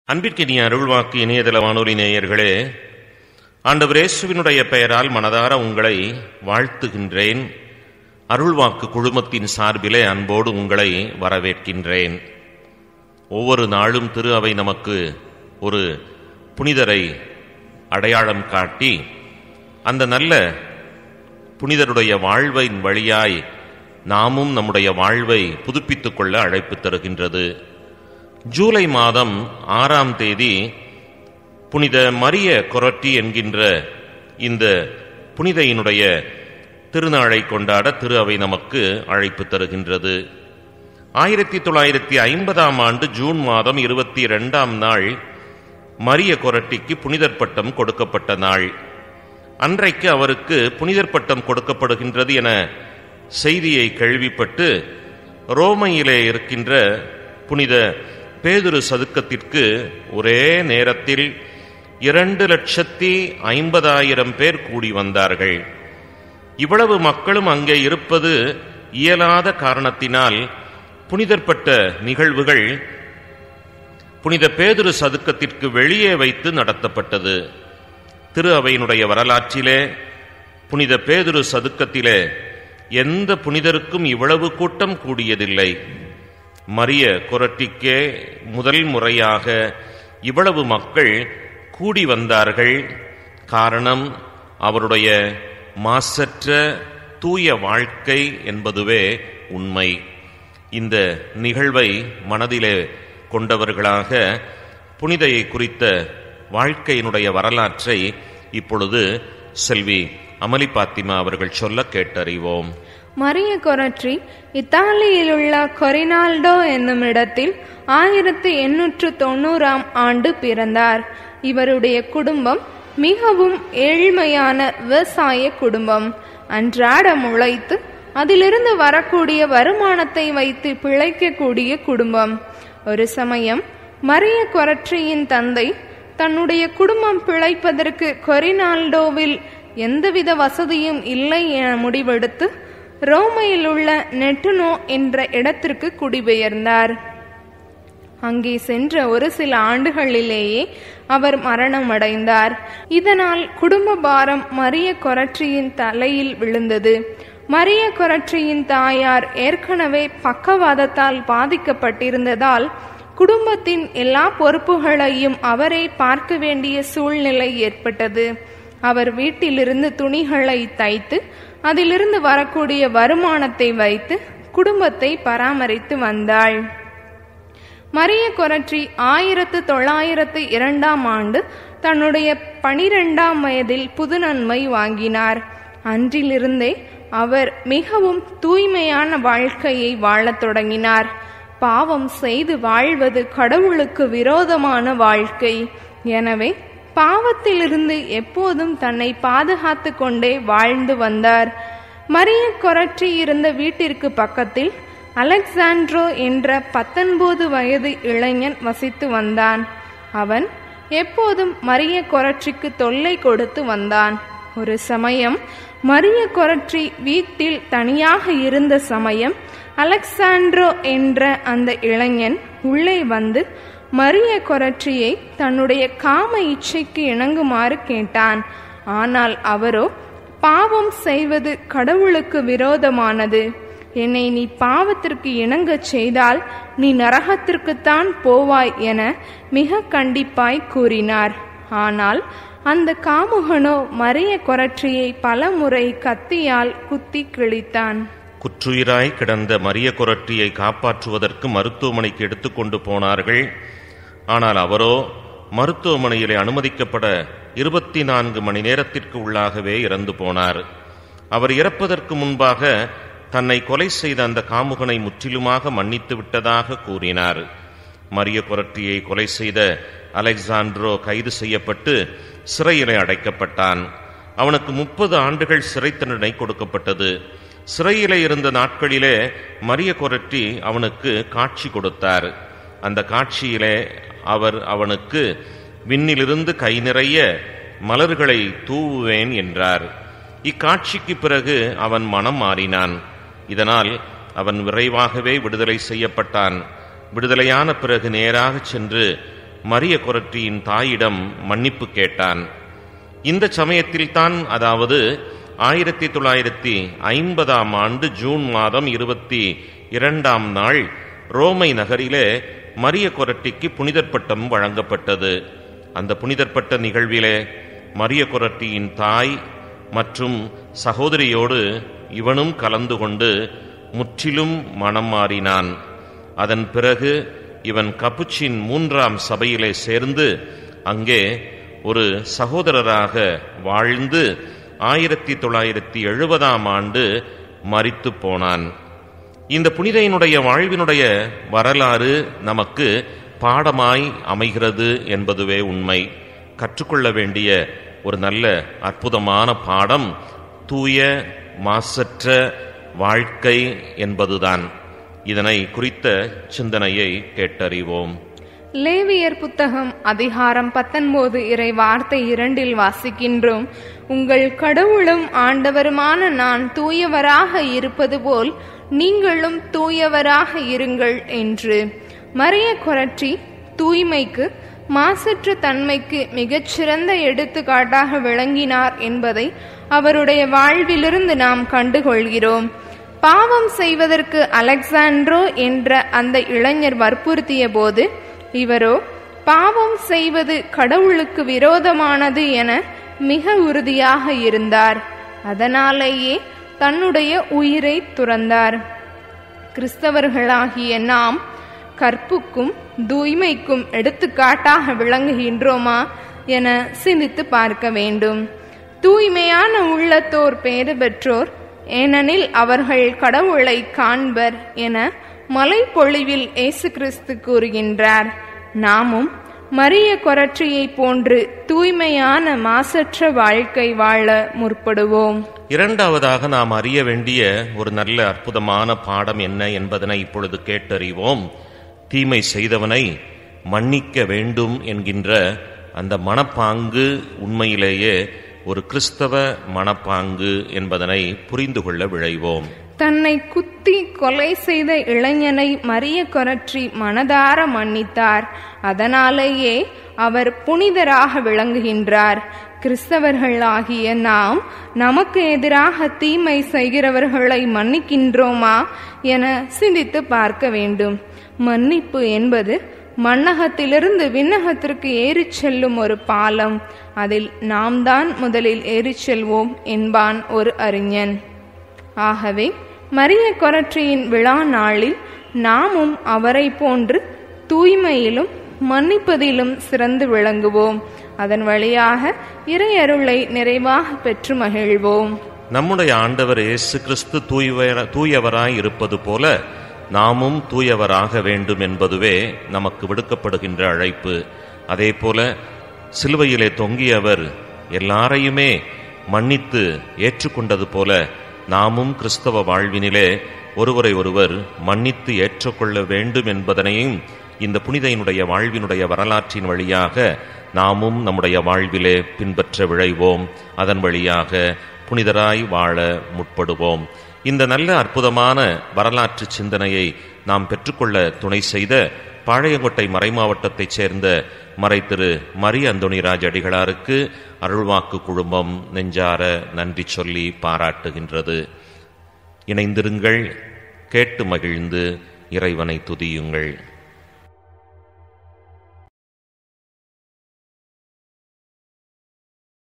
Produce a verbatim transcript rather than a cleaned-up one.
அன்பிற்கினிய அருள்வாக்கு இணையதள வானொலி நேயர்களே, ஆண்டவர் இயேசுவினுடைய பெயரால் மனதார உங்களை வாழ்த்துகின்றேன். அருள்வாக்கு குழுமத்தின் சார்பிலே அன்போடு உங்களை வரவேற்கின்றேன். ஒவ்வொரு நாளும் திரு அவை நமக்கு ஒரு புனிதரை அடையாளம் காட்டி அந்த நல்ல புனிதருடைய வாழ்வின் வழியாய் நாமும் நம்முடைய வாழ்வை புதுப்பித்துக் கொள்ள அழைப்பு தருகின்றது. ஜூலை மாதம் ஆறாம் தேதி புனித மரிய கொரட்டி என்கின்ற இந்த புனிதையினுடைய திருநாளை கொண்டாட திரு அவை நமக்கு அழைப்பு தருகின்றது. ஆயிரத்தி தொள்ளாயிரத்தி ஐம்பதாம் ஆண்டு ஜூன் மாதம் இருபத்தி இரண்டாம் நாள் மரிய கொரட்டிக்கு புனிதர் பட்டம் கொடுக்கப்பட்ட நாள். அன்றைக்கு அவருக்கு புனிதர் பட்டம் கொடுக்கப்படுகின்றது என செய்தியை கேள்விப்பட்டு ரோமையிலே இருக்கின்ற புனித பேதுரு சதுக்கத்திற்கு ஒரே நேரத்தில் இரண்டு லட்சத்தி ஐம்பதாயிரம் பேர் கூடி வந்தார்கள். இவ்வளவு மக்களும் அங்கே இருப்பது இயலாத காரணத்தினால் புனிதர்பட்ட நிகழ்வுகள் புனித பேதுரு சதுக்கத்திற்கு வெளியே வைத்து நடத்தப்பட்டது. திரு அவையினுடைய வரலாற்றிலே புனித பேதுரு சதுக்கத்திலே எந்த புனிதருக்கும் இவ்வளவு கூட்டம் கூடியதில்லை. மரிய கொரட்டிக்கே முதல் முறையாக இவ்வளவு மக்கள் கூடி வந்தார்கள். காரணம், அவருடைய மாசற்ற தூய வாழ்க்கை என்பதுவே உண்மை. இந்த நிகழ்வை மனதிலே கொண்டவர்களாக புனிதையை குறித்த வாழ்க்கையினுடைய வரலாற்றை இப்பொழுது செல்வி அமலி பாத்திமா அவர்கள் சொல்ல கேட்டறிவோம். மரிய கொரட்டி இத்தாலியிலுள்ள கொரினால்டோ என்னும் இடத்தில் ஆயிரத்தி எண்ணூற்று தொண்ணூறாம் ஆண்டு பிறந்தார். இவருடைய குடும்பம் மிகவும் ஏழ்மையான விவசாய குடும்பம். அன்றாடம் உழைத்து அதிலிருந்து வரக்கூடிய வருமானத்தை வைத்து பிழைக்கக்கூடிய குடும்பம். ஒரு சமயம் மரிய கொரட்டியின் தந்தை தன்னுடைய குடும்பம் பிழைப்பதற்கு கொரினால்டோவில் எந்தவித வசதியும் இல்லை என முடிவெடுத்து ரோமையில் உள்ள நெட்டுனோ என்ற இடத்திற்கு குடிபெயர்ந்தார். அங்கே சென்ற ஒரு சில ஆண்டுகளிலேயே அவர் மரணமடைந்தார். இதனால் குடும்ப பாரம் மரிய கொரட்டியின் தலையில் விழுந்தது. மரிய கொரட்டியின் தாயார் ஏற்கனவே பக்கவாதத்தால் பாதிக்கப்பட்டிருந்ததால் குடும்பத்தின் எல்லா பொறுப்புகளையும் அவரே பார்க்க வேண்டிய சூழ்நிலை ஏற்பட்டது. அவர் வீட்டிலிருந்து துணிகளை தைத்து அதிலிருந்து வரக்கூடிய வருமானத்தை வைத்து குடும்பத்தை பராமரித்து வந்தாள். மரிய கொரட்டி ஆயிரத்து தொள்ளாயிரத்து இரண்டாம் ஆண்டு தன்னுடைய பனிரெண்டாம் வயதில் புதுநன்மை வாங்கினார். அன்றிலிருந்தே அவர் மிகவும் தூய்மையான வாழ்க்கையை வாழத் தொடங்கினார். பாவம் செய்து வாழ்வது கடவுளுக்கு விரோதமான வாழ்க்கை. எனவே பாவத்திலிருந்து எப்போதும் தன்னை பாதுகாத்து கொண்டே வாழ்ந்து வந்தார். மரிய கொரட்டி இருந்த வீட்டிற்கு பக்கத்தில் அலெக்சாண்ட்ரோ என்ற பத்தொன்பது வயது இளைஞன் வசித்து வந்தான். அவன் எப்போதும் மரிய கொரட்டிக்கு தொல்லை கொடுத்து வந்தான். ஒரு சமயம் மரிய கொரட்டி வீட்டில் தனியாக இருந்த சமயம் அலெக்சாண்ட்ரோ என்ற அந்த இளைஞன் உள்ளே வந்து மரிய கொரட்டியை தன்னுடைய காம இச்சைக்கு இணங்குமாறு கேட்டான். ஆனால் அவரோ, பாவம் செய்வது கடவுளுக்கு விரோதமானது. என்னை நீ பாவத்திற்கு இணங்கச் செய்தால் நீ நரகத்திற்குத்தான் போவாய் என மிக கண்டிப்பாய் கூறினார். ஆனால் அந்த காமுகனோ மரிய கொரட்டியை பல முறை கத்தியால் குத்தி கிழித்தான். குற்றுயிராய் கிடந்த மரிய கொரட்டியை காப்பாற்றுவதற்கு மருத்துவமனைக்கு எடுத்துக்கொண்டு போனார்கள். ஆனால் அவரோ மருத்துவமனையிலே அனுமதிக்கப்பட இருபத்தி நான்கு மணி நேரத்திற்கு உள்ளாகவே இறந்து போனார். அவர் இறப்பதற்கு முன்பாக தன்னை கொலை செய்த அந்த காமுகனை முற்றிலுமாக மன்னித்து விட்டதாக கூறினார். மரிய கொரட்டியை கொலை செய்த அலெக்சாண்ட்ரோ கைது செய்யப்பட்டு சிறையிலே அடைக்கப்பட்டான். அவனுக்கு முப்பது ஆண்டுகள் சிறை தண்டனை கொடுக்கப்பட்டது. சிறையிலே இருந்த நாட்களிலே மரிய கொரட்டி அவனுக்கு காட்சி கொடுத்தார். அந்த காட்சியிலே அவர் அவனுக்கு விண்ணிலிருந்து கை நிறைய மலர்களை தூவுவேன் என்றார். இக்காட்சிக்கு பிறகு அவன் மனம் மாறினான். இதனால் அவன் விரைவாகவே விடுதலை செய்யப்பட்டான். விடுதலையான பிறகு நேராக சென்று மரிய கொரற்றியின் தாயிடம் மன்னிப்பு கேட்டான். இந்த சமயத்தில்தான், அதாவது ஆயிரத்தி தொள்ளாயிரத்தி ஐம்பதாம் ஆண்டு ஜூன் மாதம் இருபத்தி இரண்டாம் நாள் ரோமை நகரிலே மரிய கொரட்டிக்கு புனிதர் பட்டம் வழங்கப்பட்டது. அந்த புனிதர் பட்ட நிகழ்விலே மரிய கொரட்டியின் தாய் மற்றும் சகோதரியோடு இவனும் கலந்து கொண்டு முற்றிலும் மனம் மாறினான். அதன் பிறகு இவன் கப்புச்சின் மூன்றாம் சபையிலே சேர்ந்து அங்கே ஒரு சகோதரராக வாழ்ந்து ஆயிரத்தி தொள்ளாயிரத்தி எழுபதாம் ஆண்டு மரித்து போனான். இந்த புனிதையினுடைய வாழ்வினுடைய வரலாறு நமக்கு பாடமாய் அமைகிறது என்பதுவே உண்மை. கற்றுக்கொள்ள வேண்டிய ஒரு நல்ல அற்புதமான பாடம் தூய மாசற்ற வாழ்க்கை என்பதுதான். இதனை குறித்த சிந்தனையை கேட்டறிவோம். லேவியர் புத்தகம் அதிகாரம் பத்தொன்பது இறை வார்த்தை இரண்டில் வாசிக்கின்றோம். உங்கள் கடவுளும் ஆண்டவருமான நான் தூயவராக இருப்பது போல் நீங்களும் தூயவராக இருங்கள் என்று. மரிய கொரற்றி தூய்மைக்கு, மாசற்ற தன்மைக்கு மிகச்சிறந்த எடுத்துக்காட்டாக விளங்கினார் என்பதை அவருடைய வாழ்விலிருந்து நாம் கண்டுகொள்கிறோம். பாவம் செய்வதற்கு அலெக்சாண்ட்ரோ என்ற அந்த இளைஞர் வற்புறுத்திய போது இவரோ பாவம் செய்வது கடவுளுக்கு விரோதமானது என மிக உறுதியாக இருந்தார். அதனாலேயே தன்னுடைய உயிரை துறந்தார். கிறிஸ்தவர்களாகிய நாம் கற்புக்கும் தூய்மைக்கும் எடுத்துக்காட்டாக விளங்குகின்றோமா என சிந்தித்து பார்க்க வேண்டும். தூய்மையான உள்ளத்தோர் பேறு பெற்றோர், ஏனெனில் அவர்கள் கடவுளை காண்பர் என மலை பொழிவில் இயேசு கிறிஸ்து கூறுகின்றார். நாமும் மரிய கொரற்றியை போன்று தூய்மையான மாசற்ற வாழ்க்கை வாழ முற்படுவோம். இரண்டாவதாக நாம் அறிய வேண்டிய ஒரு நல்ல அற்புதமான பாடம் என்ன என்பதனை இப்பொழுது கேட்டறிவோம். தீமை செய்தவனை மன்னிக்க வேண்டும் என்கின்ற அந்த மனப்பாங்கு உண்மையிலேயே ஒரு கிறிஸ்தவ மனப்பாங்கு என்பதனை புரிந்து கொள்ள விழைவோம். தன்னை குத்தி கொலை செய்த இளைஞனை மரிய கொரற்றி மனதார மன்னித்தார். அதனாலேயே அவர் புனிதராக விளங்குகின்றார். கிறிஸ்தவர்களாகிய நாம் நமக்கு எதிராக தீமை செய்கிறவர்களை மன்னிக்கின்றோமா என சிந்தித்து பார்க்க வேண்டும். மன்னிப்பு என்பது மண்ணகத்திலிருந்து விண்ணகத்திற்கு ஏறிச் செல்லும் ஒரு பாலம். அதில் நாம் தான் முதலில் ஏறிச் செல்வோம் என்பான் ஒரு அறிஞன். ஆகவே மரிய கொரற்றியின் விழா நாளில் நாமும் அவரை போன்று தூய்மையிலும் மன்னிப்பதிலும் சிறந்து விளங்குவோம். அதன் வழியாக இறையருளை நிறைவாக பெற்று மகிழ்வோம். நம்முடைய ஆண்டவர் இயேசு கிறிஸ்து தூயவராய் இருப்பது போல நாமும் தூயவராக வேண்டும் என்பதுவே நமக்கு விடுக்கப்படுகின்ற அழைப்பு. அதே போல சிலுவையிலே தொங்கியவர் எல்லாரையுமே மன்னித்து ஏற்றுக்கொண்டது போல நாமும் கிறிஸ்தவ வாழ்வினிலே ஒருவரை ஒருவர் மன்னித்து ஏற்றுக்கொள்ள வேண்டும் என்பதனையும் இந்த புனிதையினுடைய வாழ்வினுடைய வரலாற்றின் வழியாக நாமும் நம்முடைய வாழ்விலே பின்பற்ற விழைவோம். அதன் வழியாக புனிதராய் வாழ முற்படுவோம். இந்த நல்ல அற்புதமான வரலாற்று சிந்தனையை நாம் பெற்றுக்கொள்ள துணை செய்த பாளையங்கோட்டை மறைமாவட்டத்தைச் சேர்ந்த மறை திரு மரிய அந்தோணிராஜ் அடிகளாருக்கு அருள்வாக்கு குழுமம் நெஞ்சார நன்றி சொல்லி பாராட்டுகின்றது. இணைந்திருங்கள், கேட்டு மகிழ்ந்து இறைவனை துதியுங்கள்.